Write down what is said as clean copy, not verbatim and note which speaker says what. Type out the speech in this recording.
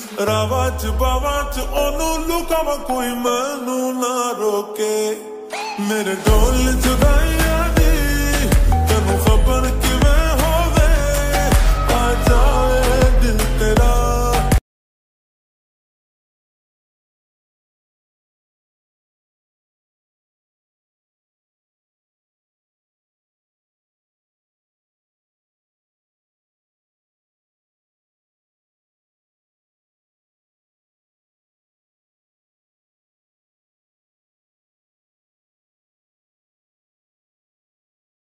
Speaker 1: रावा च बावा च ओनू लुकावा कोई मैनू ना रोके मेरे ढोल जुदाइयां